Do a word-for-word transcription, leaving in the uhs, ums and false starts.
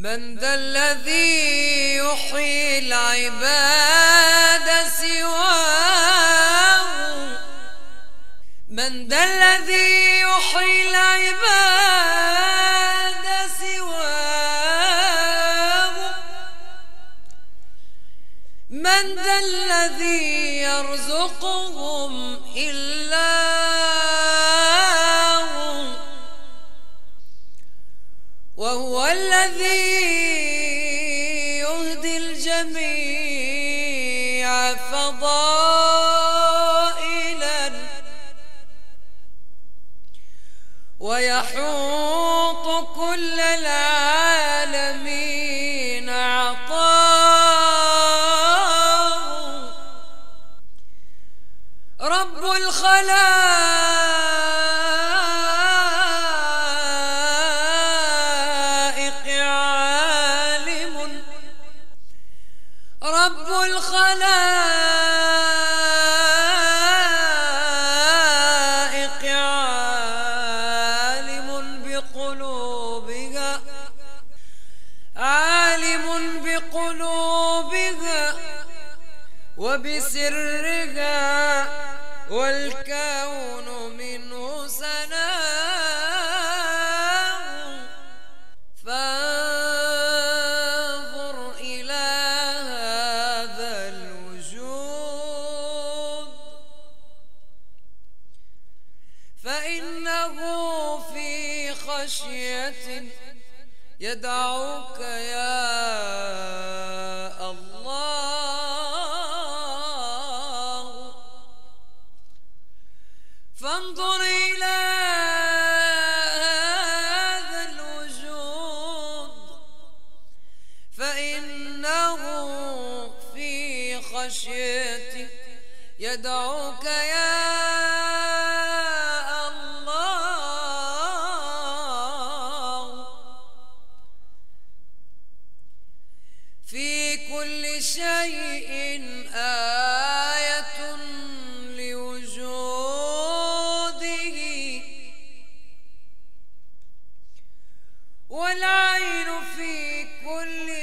من ذا الذي يحيي العباد سواه؟ من ذا الذي يحيي العباد سواه؟ من ذا الذي يرزقهم إلا هو؟ وهو الذي يهدي الجميع فضائلا ويحوط كل العالمين عطاء. رب الخلائق عالم، رب الخلائق عالم بقلوبها، عالم بقلوبها وبسرها، والكون منه سناه. فانظر إلى هذا الوجود فإنه في خشية يدعوك يا الله. فانظر إلى هذا الوجود فإنه في خشية يدعوك يا الله. في كل شيء آية لوجوده، والعين في كل